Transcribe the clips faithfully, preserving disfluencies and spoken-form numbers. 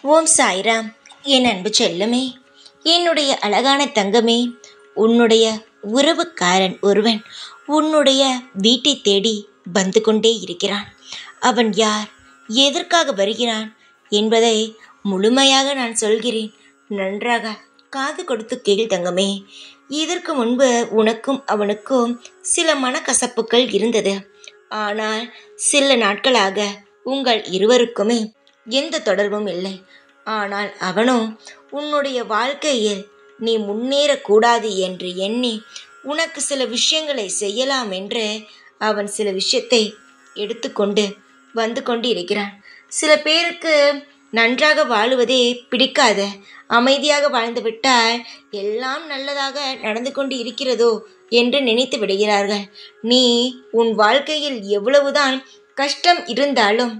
ஓம் சாய்ராம். என் அன்பு செல்லமே, என்னுடைய அழகான தங்கமே, உன்னுடைய உறவுக்காரன் ஒருவன் உன்னுடைய வீட்டை தேடி வந்து கொண்டே இருக்கிறான். அவன் யார், எதற்காக வருகிறான் என்பதை முழுமையாக நான் சொல்கிறேன். நன்றாக காது கொடுத்து கேள் தங்கமே. இதற்கு முன்பு உனக்கும் அவனுக்கும் சில மனக்கசப்புகள் இருந்தது. ஆனால் சில நாட்களாக உங்கள் இருவருக்குமே எந்த தொடர்பும் இல்லை. ஆனால் அவனோ உன்னுடைய வாழ்க்கையில் நீ முன்னேறக்கூடாது என்று எண்ணி உனக்கு சில விஷயங்களை செய்யலாம் என்று அவன் சில விஷயத்தை எடுத்துக்கொண்டு வந்து கொண்டு இருக்கிறான். சில பேருக்கு நன்றாக வாழுவதே பிடிக்காத, அமைதியாக வாழ்ந்துவிட்டால் எல்லாம் நல்லதாக நடந்து கொண்டு இருக்கிறதோ என்று நினைத்து விடுகிறார்கள். நீ உன் வாழ்க்கையில் எவ்வளவுதான் கஷ்டம் இருந்தாலும்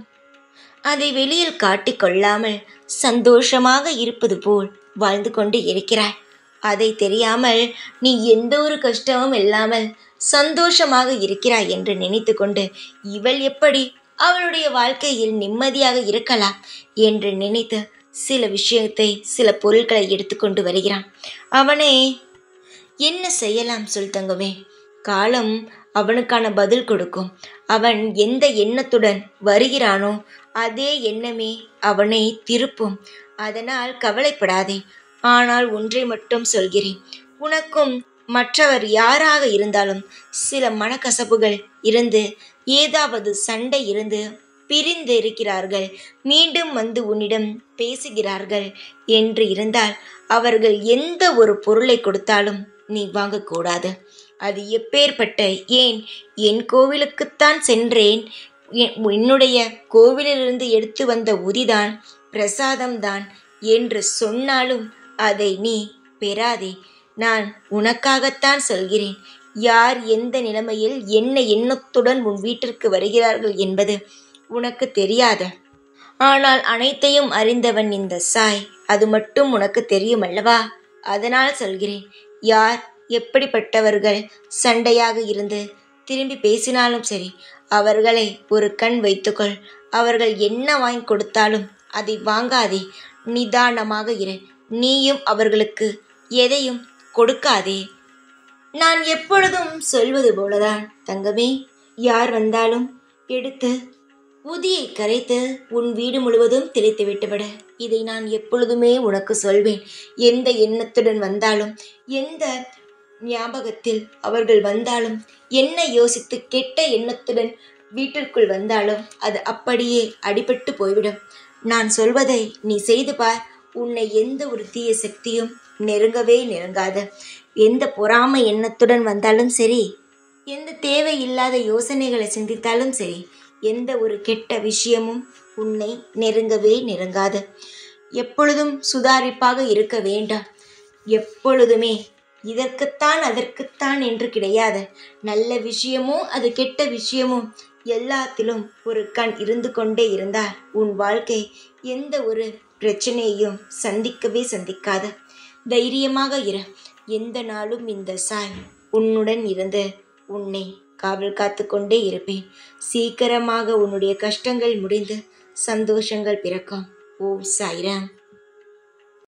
அதை வெளியில் காட்டிக்கொள்ளாமல் சந்தோஷமாக இருப்பது போல் வாழ்ந்து கொண்டு இருக்கிறாய். அதை தெரியாமல் நீ எந்த ஒரு கஷ்டமும் இல்லாமல் சந்தோஷமாக இருக்கிறாய் என்று நினைத்து கொண்டு இவள் எப்படி அவளுடைய வாழ்க்கையில் நிம்மதியாக இருக்கலாம் என்று நினைத்து சில விஷயத்தை சில பொருட்களை எடுத்துக்கொண்டு வருகிறான். அவனை என்ன செய்யலாம் சொல் தங்கமே? காலம் அவனுக்கான பதில் கொடுக்கும். அவன் எந்த எண்ணத்துடன் வருகிறானோ அதே எண்ணமே அவனை திருப்பும். அதனால் கவலைப்படாதே. ஆனால் ஒன்றை மட்டும் சொல்கிறேன், உனக்கும் மற்றவர் யாராக இருந்தாலும் சில மனக்கசப்புகள் இருந்து ஏதாவது சண்டை இருந்து பிரிந்து இருக்கிறார்கள், மீண்டும் வந்து உன்னிடம் பேசுகிறார்கள் என்று இருந்தால் அவர்கள் எந்த ஒரு பொருளை கொடுத்தாலும் நீ வாங்கக்கூடாது. அது எப்பேற்பட்ட, ஏன் என் கோவிலுக்குத்தான் சென்றேன், என்னுடைய கோவிலிலிருந்து எடுத்து வந்த உதிதான் பிரசாதம்தான் என்று சொன்னாலும் அதை நீ பெறாதே. நான் உனக்காகத்தான் சொல்கிறேன். யார் எந்த நிலைமையில் என்ன எண்ணத்துடன் உன் வீட்டிற்கு வருகிறார்கள் என்பது உனக்கு தெரியாத. ஆனால் அனைத்தையும் அறிந்தவன் இந்த சாய். அது மட்டும் உனக்கு தெரியும் அல்லவா? அதனால் சொல்கிறேன், யார் எப்படிப்பட்டவர்கள் சண்டையாக இருந்து திரும்பி பேசினாலும் சரி, அவர்களை ஒரு கண் வைத்துக்கொள். அவர்கள் என்ன வாங்கி கொடுத்தாலும் அதை வாங்காதே. நிதானமாக இரு. நீயும் அவர்களுக்கு எதையும் கொடுக்காதே. நான் எப்பொழுதும் சொல்வது போலதான் தங்கமே. யார் வந்தாலும் எடுத்து உதியை கரைத்து உன் வீடு முழுவதும் தெளித்து விட்டுவிட. இதை நான் எப்பொழுதுமே உனக்கு சொல்வேன். எந்த எண்ணத்துடன் வந்தாலும், எந்த ஞாபகத்தில் அவர்கள் வந்தாலும், என்ன யோசித்து கெட்ட எண்ணத்துடன் வீட்டிற்குள் வந்தாலும் அது அப்படியே அடிபட்டு போய்விடும். நான் சொல்வதை நீ செய்து பார். உன்னை எந்த ஒரு தீய சக்தியும் நெருங்கவே நெருங்காது. எந்த பொறாமை எண்ணத்துடன் வந்தாலும் சரி, எந்த தேவையில்லாத யோசனைகளை சிந்தித்தாலும் சரி, எந்த ஒரு கெட்ட விஷயமும் உன்னை நெருங்கவே நெருங்காது. எப்பொழுதும் சுதாரிப்பாக இருக்க வேண்டாம். எப்பொழுதுமே இதற்குத்தான் அதற்குத்தான் என்று கிடையாது. நல்ல விஷயமோ அது கெட்ட விஷயமோ எல்லாத்திலும் ஒரு கண் இருந்து கொண்டே இருந்தால் உன் வாழ்க்கை எந்த ஒரு பிரச்சனையையும் சந்திக்கவே சந்திக்காது. தைரியமாக இரு. எந்த நாளும் இந்த சாய் உன்னுடன் இருந்து உன்னை காவல் காத்து கொண்டே இருப்பேன். சீக்கிரமாக உன்னுடைய கஷ்டங்கள் முடிந்து சந்தோஷங்கள் பிறக்கும். ஓம் சாய்ராம்.